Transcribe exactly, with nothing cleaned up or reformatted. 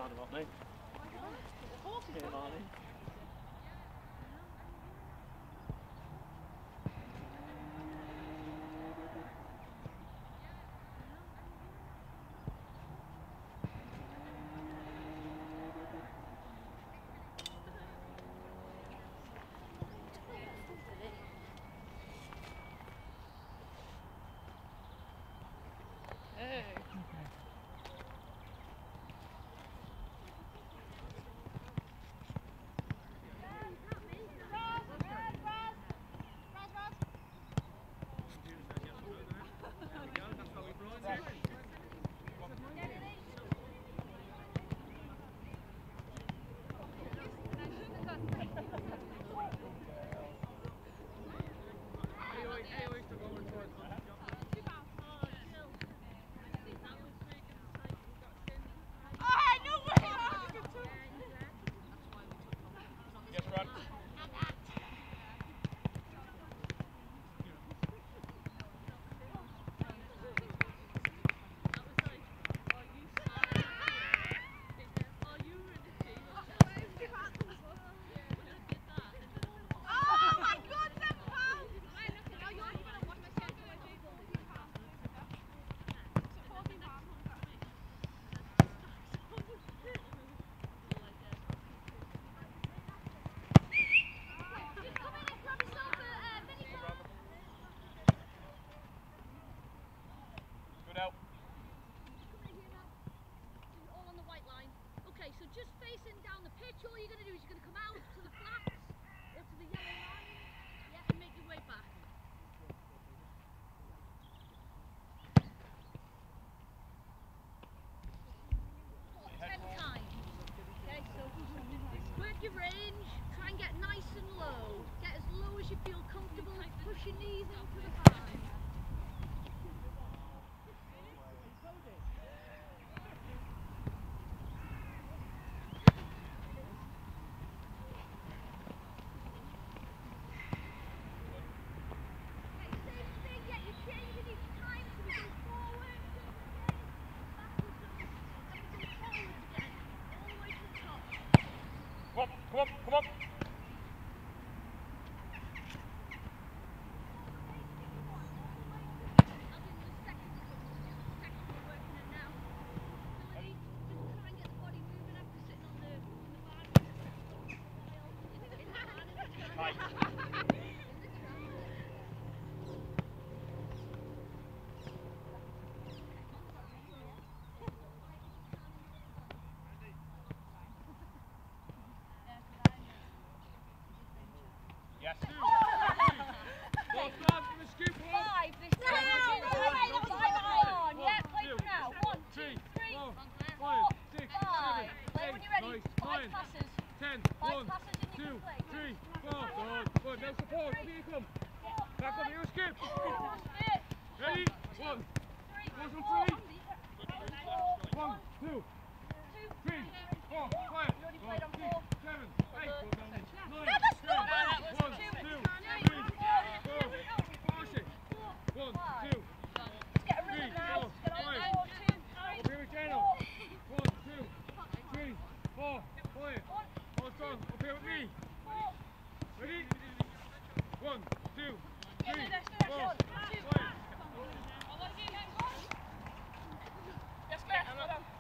hard about me. Yeah, Marnie. Just facing down the pitch, all you're going to do is you're going to come out to the flats or to the yellow line, yeah, and make your way back. What, ten times? Okay, so work your range, try and get nice and low. Get as low as you feel comfortable, push your knees into the thighs. Come on, come on. Yes. Two. Four, five, for the scoop. Five this time. Yeah, play for now. One, two, three, four, four, five, six, five. seven, Play when you're ready. nine, Five nine, passes. ten, Five one, passes and you two, can play. three, four, five, five, no support, here you come. Back on your scoop. Ready? One, Three, goes on four, three. One, two, three, four, five, You already played on six, four. seven, eight, nine, No, ten, that's not bad. one, two, three, four, five, six, one, two, Let's get a rhythm now. Let's get on five. four, two, three, up here with Jano. One, two, three, four, five. Hold on, up here with me. Ready? One, two, three, four, five. Yes, mate.